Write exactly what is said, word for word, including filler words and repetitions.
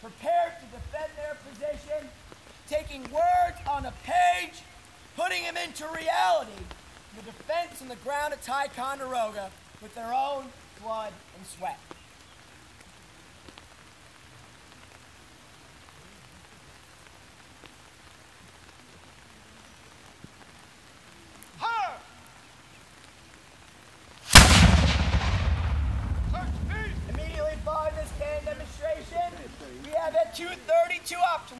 prepared to defend their position, taking words on a page, putting them into reality, the defense on the ground at Ticonderoga with their own blood and sweat.